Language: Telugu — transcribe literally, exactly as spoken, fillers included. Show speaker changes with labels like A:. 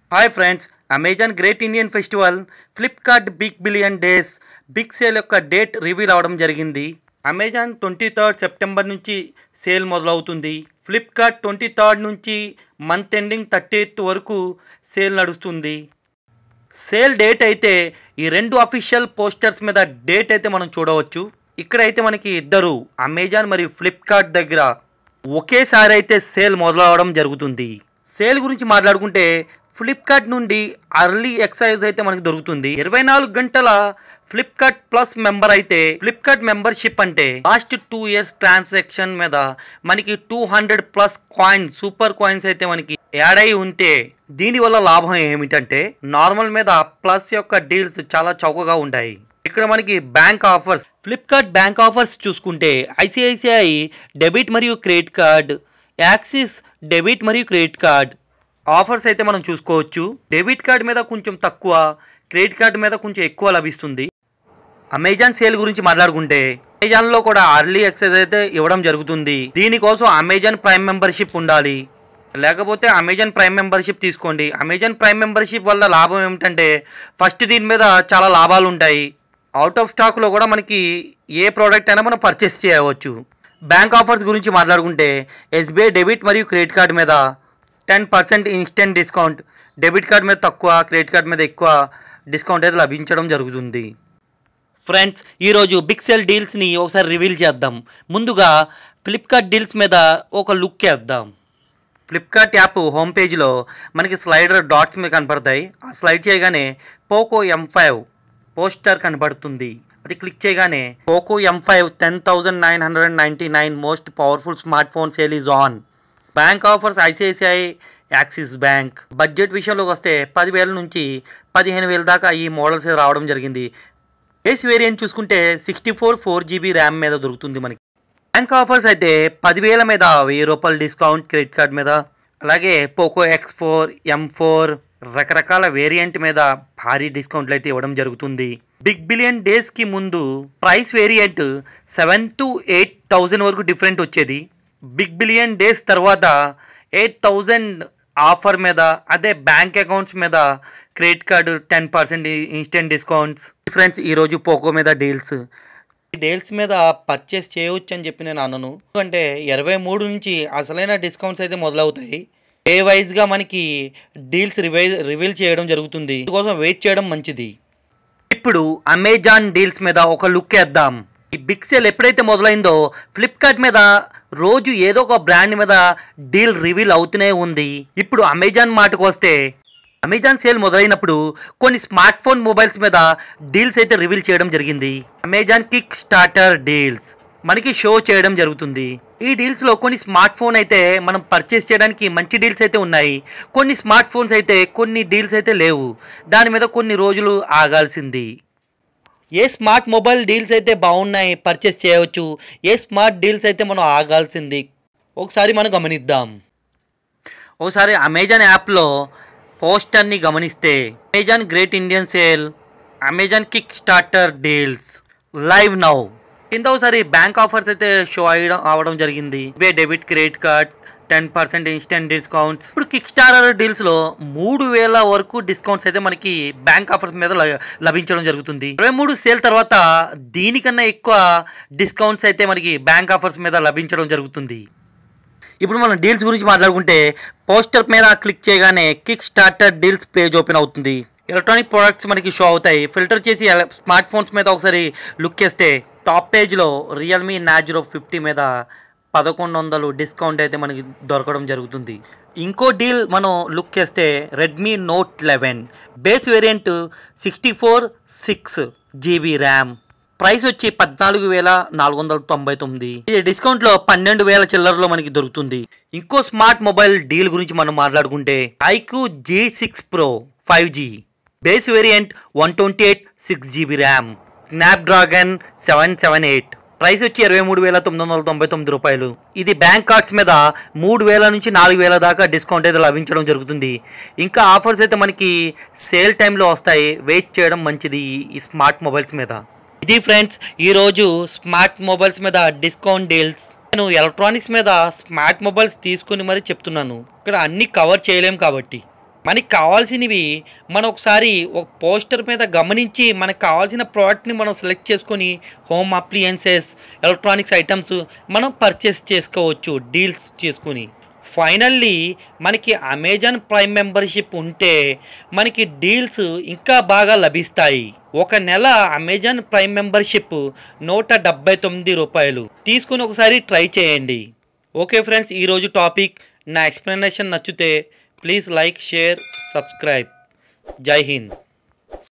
A: Hi friends, Amazon Great Indian Festival, Flipkart Big Billion Days, big sale యొక్క డేట్ రివీల్ అవడం జరిగింది. అమెజాన్ ట్వంటీ థర్డ్ సెప్టెంబర్ నుంచి సేల్ మొదలవుతుంది. ఫ్లిప్కార్ట్ ట్వంటీ థర్డ్ నుంచి మంత్ ఎండింగ్ థర్టీ ఎయిత్ వరకు సేల్ నడుస్తుంది. సేల్ డేట్ అయితే ఈ రెండు అఫీషియల్ పోస్టర్స్ మీద డేట్ అయితే మనం చూడవచ్చు. ఇక్కడైతే మనకి ఇద్దరు అమెజాన్ మరియు ఫ్లిప్కార్ట్ దగ్గర ఒకేసారి అయితే సేల్ మొదలవడం జరుగుతుంది. సేల్ గురించి మాట్లాడుకుంటే ఫ్లిప్కార్ట్ నుండి అర్లీ ఎక్సైజ్ అయితే మనకి దొరుకుతుంది. ఇరవై నాలుగు గంటల ఫ్లిప్కార్ట్ ప్లస్ మెంబర్ అయితే ఫ్లిప్కార్ట్ మెంబర్షిప్ అంటే లాస్ట్ టూ ఇయర్స్ ట్రాన్సాక్షన్ మీద మనకి two hundred plus coin super coins అయితే మనకి యాడ్ అయి ఉంటే దీనివల్ల లాభం ఏమిటంటే నార్మల్ మీద ప్లస్ యొక్క డీల్స్ చాలా చౌకగా ఉంటాయి. ఇక్కడ మనకి bank offers, Flipkart bank offers చూసుకుంటే ఐసిఐసిఐ డెబిట్ మరియు క్రెడిట్ కార్డ్, యాక్సిస్ డెబిట్ మరియు క్రెడిట్ కార్డ్ ఆఫర్స్ అయితే మనం చూసుకోవచ్చు. డెబిట్ కార్డ్ మీద కొంచెం తక్కువ, క్రెడిట్ కార్డ్ మీద కొంచెం ఎక్కువ లభిస్తుంది. అమెజాన్ సేల్ గురించి మాట్లాడుకుంటే అమెజాన్లో కూడా అర్లీ యాక్సెస్ అయితే ఇవ్వడం జరుగుతుంది. దీనికోసం అమెజాన్ ప్రైమ్ మెంబర్షిప్ ఉండాలి, లేకపోతే అమెజాన్ ప్రైమ్ మెంబర్షిప్ తీసుకోండి. అమెజాన్ ప్రైమ్ మెంబర్షిప్ వల్ల లాభం ఏమిటంటే ఫస్ట్ దీని మీద చాలా లాభాలు ఉంటాయి. అవుట్ ఆఫ్ స్టాక్లో కూడా మనకి ఏ ప్రోడక్ట్ అయినా మనం పర్చేస్ చేయవచ్చు. బ్యాంక్ ఆఫర్స్ గురించి మాట్లాడుకుంటే ఎస్బీఐ డెబిట్ మరియు క్రెడిట్ కార్డ్ మీద ten percent instant discount, debit card మీద తక్కువ, క్రెడిట్ కార్డ్ మీద ఎక్కువ డిస్కౌంట్ అయితే లభించడం జరుగుతుంది. ఫ్రెండ్స్, ఈరోజు బిగ్ సేల్ డీల్స్ని ఒకసారి రివీల్ చేద్దాం. ముందుగా ఫ్లిప్కార్ట్ డీల్స్ మీద ఒక లుక్ వేద్దాం. ఫ్లిప్కార్ట్ యాప్ హోమ్ పేజ్లో మనకి స్లైడర్ డాట్స్ మీద కనపడతాయి. ఆ స్లైడ్ చేయగానే పోకో ఎం ఫైవ్ పోస్టర్ కనబడుతుంది. అది క్లిక్ చేయగానే Poco M five ten thousand nine hundred ninety nine most powerful smart phone sale is on. Bank offers ICICI, Axis bank. Budget విషయంలోకి వస్తే పదివేల నుంచి పదిహేను వేల దాకా ఈ మోడల్స్ రావడం జరిగింది. బేస్ వేరియంట్ చూసుకుంటే sixty four four GB RAM మీద దొరుకుతుంది మనకి. బ్యాంక్ ఆఫర్స్ అయితే పదివేల మీద వెయ్యి రూపాయలు డిస్కౌంట్ క్రెడిట్ కార్డ్ మీద, అలాగే Poco X four, M four రకరకాల వేరియంట్ మీద భారీ డిస్కౌంట్లు అయితే ఇవ్వడం జరుగుతుంది. బిగ్ బిలియన్ డేస్కి ముందు price variant seven to eight thousand వరకు డిఫరెంట్ వచ్చేది. బిగ్ బిలియన్ డేస్ తర్వాత ఎయిట్ థౌజండ్ ఆఫర్ మీద, అదే బ్యాంక్ అకౌంట్స్ మీద credit card ten percent instant discounts. Friends, ఈరోజు పోకో మీద డీల్స్ ఈ డీల్స్ మీద పర్చేస్ చేయవచ్చు అని చెప్పి నేను అన్నాను. ఎందుకంటే ఇరవై మూడు నుంచి అసలైన డిస్కౌంట్స్ అయితే మొదలవుతాయి. డే వైజ్గా మనకి డీల్స్ రివైజ్ రివీల్ చేయడం జరుగుతుంది. అందుకోసం వెయిట్ చేయడం మంచిది. ఇప్పుడు అమెజాన్ డీల్స్ మీద ఒక లుక్ వేద్దాం. ఈ బిగ్ సేల్ ఎప్పుడైతే మొదలైందో ఫ్లిప్కార్ట్ మీద రోజు ఏదో ఒక బ్రాండ్ మీద డీల్ రివీల్ అవుతూనే ఉంది. ఇప్పుడు అమెజాన్ మాటకు వస్తే అమెజాన్ సేల్ మొదలైనప్పుడు కొన్ని స్మార్ట్ ఫోన్ మొబైల్స్ మీద డీల్స్ అయితే రివీల్ చేయడం జరిగింది. అమెజాన్ కిక్ స్టార్టర్ డీల్స్ మనకి షో చేయడం జరుగుతుంది. ఈ డీల్స్లో కొన్ని స్మార్ట్ ఫోన్ అయితే మనం పర్చేస్ చేయడానికి మంచి డీల్స్ అయితే ఉన్నాయి. కొన్ని స్మార్ట్ ఫోన్స్ అయితే కొన్ని డీల్స్ అయితే లేవు. దాని మీద కొన్ని రోజులు ఆగాల్సింది. ఏ స్మార్ట్ మొబైల్ డీల్స్ అయితే బాగున్నాయి, పర్చేస్ చేయవచ్చు, ఏ స్మార్ట్ డీల్స్ అయితే మనం ఆగాల్సింది ఒకసారి మనం గమనిద్దాం. ఒకసారి అమెజాన్ యాప్లో పోస్టర్ని గమనిస్తే Amazon Great Indian sale, Amazon kick starter deals live now కింద ఒకసారి బ్యాంక్ ఆఫర్స్ అయితే షో అయ్యడం అవడం జరిగింది. వే debit credit card ten percent instant discounts. ఇప్పుడు కిక్ స్టార్టర్ డీల్స్లో మూడు వేల వరకు డిస్కౌంట్స్ అయితే మనకి బ్యాంక్ ఆఫర్స్ మీద లభించడం జరుగుతుంది. ఇరవై మూడు సేల్ తర్వాత దీనికన్నా ఎక్కువ డిస్కౌంట్స్ అయితే మనకి బ్యాంక్ ఆఫర్స్ మీద లభించడం జరుగుతుంది. ఇప్పుడు మనం డీల్స్ గురించి మాట్లాడుకుంటే పోస్టర్ మీద క్లిక్ చేయగానే kick starter deals page open అవుతుంది. ఎలక్ట్రానిక్ ప్రోడక్ట్స్ మనకి షో అవుతాయి. ఫిల్టర్ చేసి స్మార్ట్ ఫోన్స్ మీద ఒకసారి లుక్ చేస్తే టాప్ పేజ్లో రియల్మీ నాజరో ఫిఫ్టీ మీద పదకొండు వందలు డిస్కౌంట్ అయితే మనకి దొరకడం జరుగుతుంది. ఇంకో డీల్ మనం లుక్ చేస్తే Redmi Note eleven base variant sixty four six GB RAM, price వచ్చి పద్నాలుగు వేల నాలుగు వందల తొంభై తొమ్మిది. ఇది డిస్కౌంట్లో పన్నెండు వేల చిల్లరలో మనకి దొరుకుతుంది. ఇంకో స్మార్ట్ మొబైల్ డీల్ గురించి మనం మాట్లాడుకుంటే iQOO Z six pro five G base variant one twenty eight six GB RAM, Snapdragon seven seven eight, price వచ్చి ఇరవై మూడు వేల తొమ్మిది వందల తొంభై తొమ్మిది రూపాయలు. ఇది బ్యాంక్ కార్డ్స్ మీద మూడు వేల నుంచి నాలుగు వేల దాకా డిస్కౌంట్ అయితే లభించడం జరుగుతుంది. ఇంకా ఆఫర్స్ అయితే మనకి సేల్ టైంలో వస్తాయి. వెయిట్ చేయడం మంచిది ఈ స్మార్ట్ మొబైల్స్ మీద. ఇది ఫ్రెండ్స్ ఈరోజు స్మార్ట్ మొబైల్స్ మీద డిస్కౌంట్ డీల్స్. నేను ఎలక్ట్రానిక్స్ మీద స్మార్ట్ మొబైల్స్ తీసుకుని మరి చెప్తున్నాను, ఇక్కడ అన్ని కవర్ చేయలేం కాబట్టి. మనకి కావాల్సినవి మనం ఒకసారి ఒక పోస్టర్ మీద గమనించి మనకు కావాల్సిన ప్రోడక్ట్ని మనం సెలెక్ట్ చేసుకొని హోమ్ అప్లియన్సెస్ ఎలక్ట్రానిక్స్ ఐటమ్స్ మనం పర్చేస్ చేసుకోవచ్చు డీల్స్ చేసుకుని. ఫైనల్లీ మనకి అమెజాన్ ప్రైమ్ మెంబర్షిప్ ఉంటే మనకి డీల్స్ ఇంకా బాగా లభిస్తాయి. ఒక నెల అమెజాన్ ప్రైమ్ మెంబర్షిప్ నూట డెబ్బై తొమ్మిది రూపాయలు. తీసుకుని ఒకసారి ట్రై చేయండి. ఓకే ఫ్రెండ్స్, ఈరోజు టాపిక్. నా ఎక్స్ప్లెనేషన్ నచ్చితే ప్లీజ్ లైక్, షేర్, సబ్స్క్రైబ్. జై హింద్.